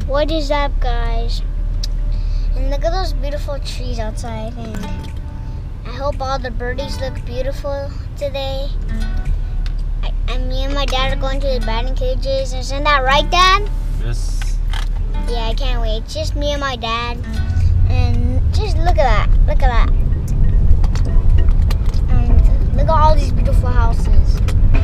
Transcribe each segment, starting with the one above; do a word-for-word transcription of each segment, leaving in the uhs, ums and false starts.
What is up, guys? And look at those beautiful trees outside. And I hope all the birdies look beautiful today. I, and me and my dad are going to the batting cages. Isn't that right, Dad? Yes. Yeah, I can't wait. It's just me and my dad. And just look at that. Look at that. And look at all these beautiful houses.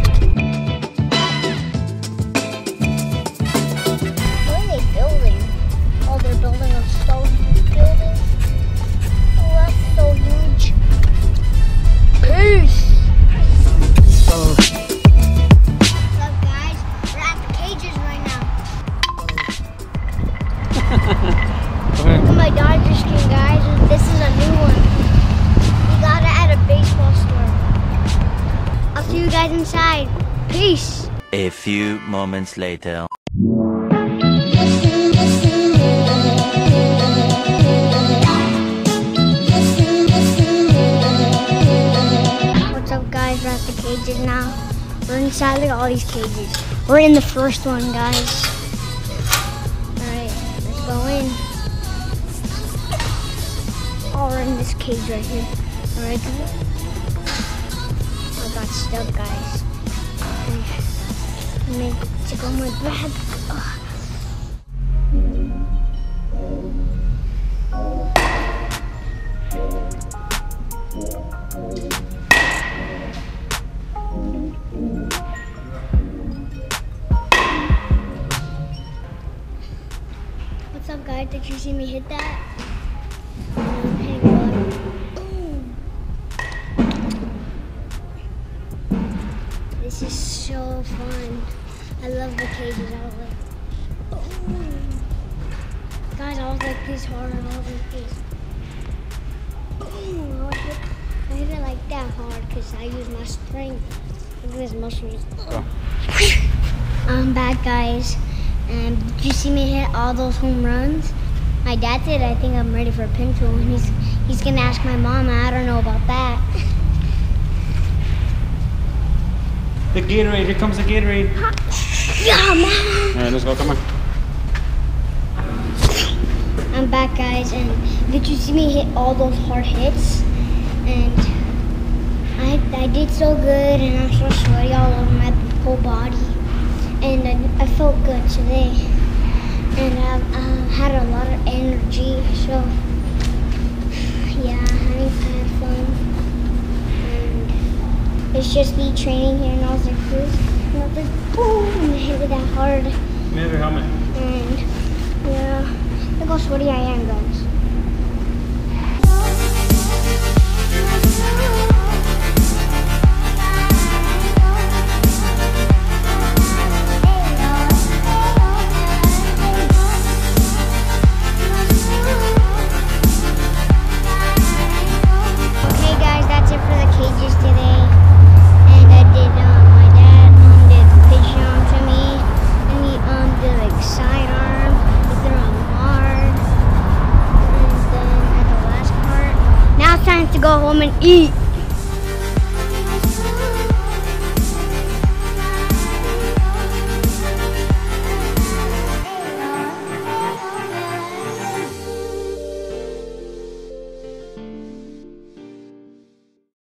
They're building a stone building. Oh, that's so huge. Peace. Oh. What's up, guys? We're at the cages right now. Look at my Dodger skin, guys. This is a new one. We got it at a baseball store. I'll see you guys inside. Peace. A few moments later. We're at the cages now. We're inside. Look at all these cages. We're in the first one, guys. Alright, let's go in. Oh, we're in this cage right here. Alright, I got stuck, guys. I need to go my bag. Ugh. What's up, guys? Did you see me hit that? This is so fun. I love the cages. I was like, boom. Guys, I was like this hard. I was like this. Boom. I hit, I hit it like that hard because I use my strength. Look at this muscles. Oh. I'm back, guys. And did you see me hit all those home runs? My dad did. I think I'm ready for a pin tool, and he's he's gonna ask my mom. I don't know about that. The Gatorade. Here comes the Gatorade. Yeah, man. All right, let's go. Come on. I'm back, guys, and did you see me hit all those hard hits? And I I did so good, and I'm so sweaty all over my whole body. And I, I felt good today, and I uh, had a lot of energy, so yeah, I had fun, and it's just me training here, and I was like this, and I was like boom, and I hit it that hard. Give me your helmet. And yeah, look how sweaty I am, guys. Go home and eat.